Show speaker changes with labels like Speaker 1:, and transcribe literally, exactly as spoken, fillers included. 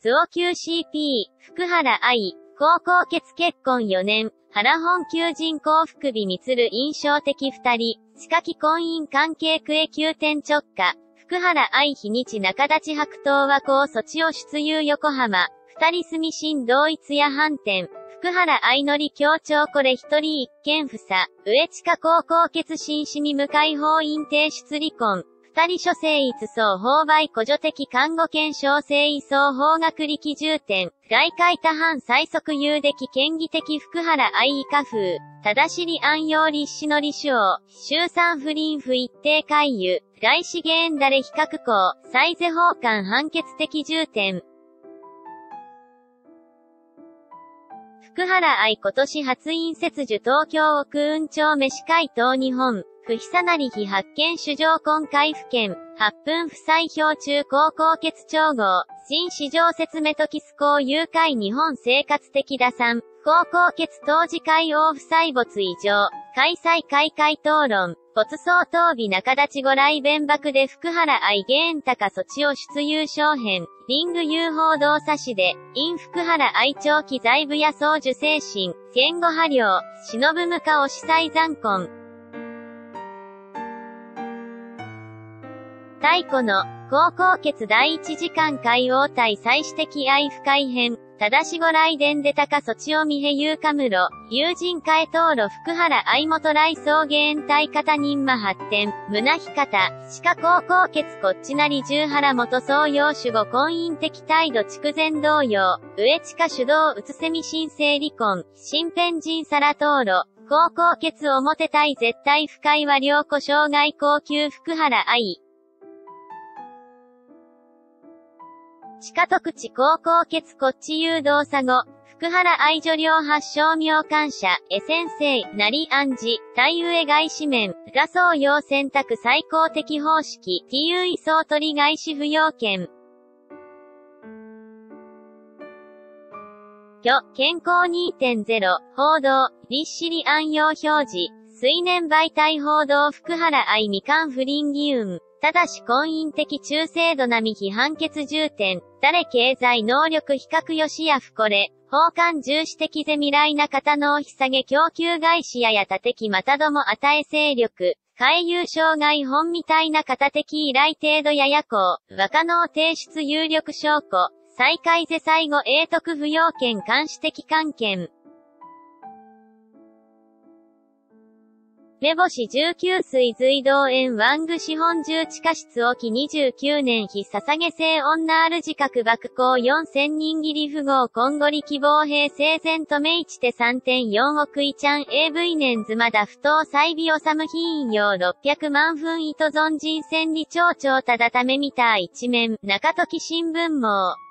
Speaker 1: ツオ キューシーピー、福原愛、高校決結婚よねん、原本求人幸福美満る印象的二人、近畿婚姻関係区へ急転直下、福原愛日にち中立白桃和光措置を出遊横浜、二人住新同一や反転、福原愛のり協調これ一人一件不差、上地下高校決新市民向い法院提出離婚、二人諸生一層法売補助的看護権小生位相法学力重点、外界多犯最速有的権威的福原愛以下風、正しり暗用立志の利主王、衆参不倫不一定回遊、外資源誰比較校、最是法官判決的重点。福原愛今年初印接受東京奥運町飯会東日本、不久なり日発見主情婚回付権、はっぷん不採票中高校決調合、新市場説メトキス校誘拐日本生活的打算、高校決当時会王夫妻没異常、開催開会討論、没相当日中立ご来弁爆で福原愛現高措置を出優勝編、リング有報道差しで、因福原愛長期在部野草受精神、言語波量、忍ぶ無価を司祭残婚。太古の、高校決第一次間会応対再指摘愛不快編、ただしご来伝で高措置を未平優かむろ、友人会討路福原愛元来送迎対方人馬発展、胸ひ方、歯科高校決こっちなり十原元総要守護婚姻的態度筑前同様、上地下主導うつせみ申請離婚、新編人皿討路、高校決表対絶対不快は良子障害高級福原愛。地下特地高校決こっち誘導佐護、福原愛女領発祥名感謝、え先生、なり暗示、対上外紙面、画相要選択最高的方式、ティユイ総取り外資不要件。虚、健康 にてんゼロ、報道、立志里暗用表示、水年媒体報道福原愛未完不倫議運。ただし婚姻的中制度並み批判決重点、誰経済能力比較よしや不これ、法官重視的ぜ未来な方の引下げ供給外視やや他的またども与え勢力、海遊障害本みたいな方的依頼程度やや行、若能提出有力証拠、再開ぜ最後永徳不要件監視的関係。目星じゅうきゅう水随道園ワング資本重地下室沖にじゅうきゅうねん非捧げ性女ある自覚爆行よんせん人切り富豪今後利希望平生前とめいちて さんてんよんおくいちゃん エーブイ 年ずまだ不当再美治む品用ろっぴゃくまん分糸存人千里町長ただため見た一面中時新聞網